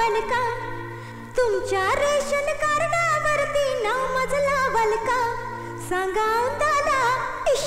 लावाल का? तुमच्या रेशन कार्डावरती नाव माझं लावाल का? सांगा औंधाला इश.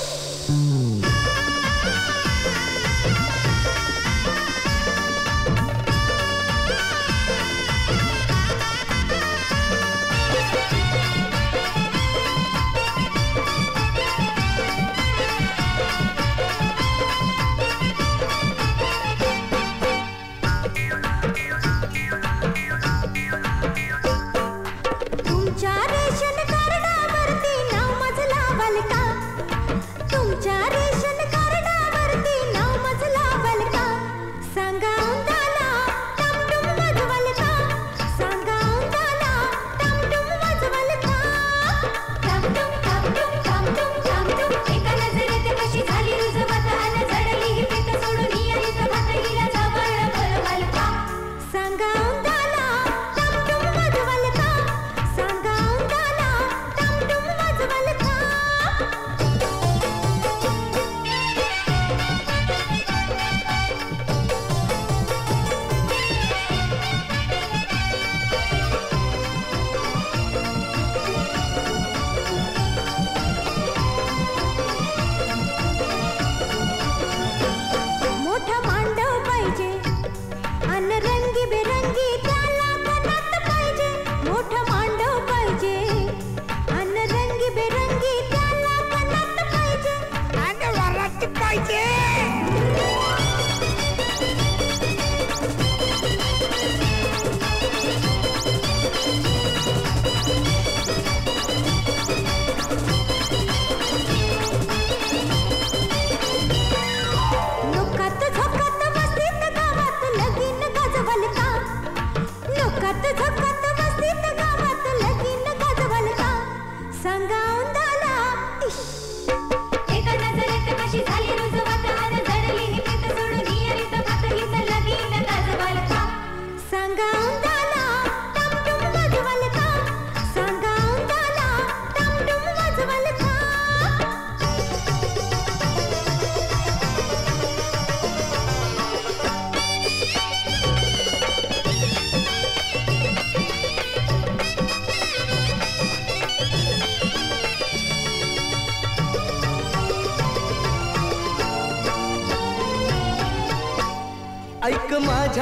ऐक माझ्या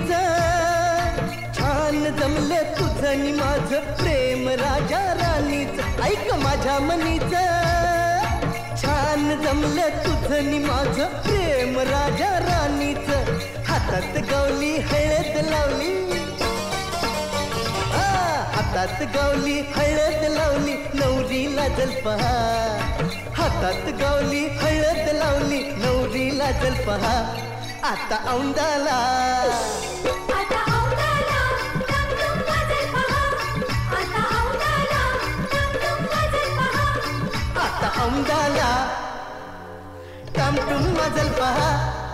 मनीचं छान जमलं तुझं आणि माझं प्रेम राजा राणीच. ऐक माझ्या मनीचं छान जमलं तुझं आणि माझं प्रेम राजा राणीच. हातात गवली हळद लावली, हातात गवली हळद लावली नवरीला जलपहा. हातात गवली हळद लावली नवरीला जलपहा. आता औंधाला आता औंधाला टमटम वाजल पहा. आता औंधाला टमटम वाजल पहा. आता औंधाला टमटम वाजल पहा.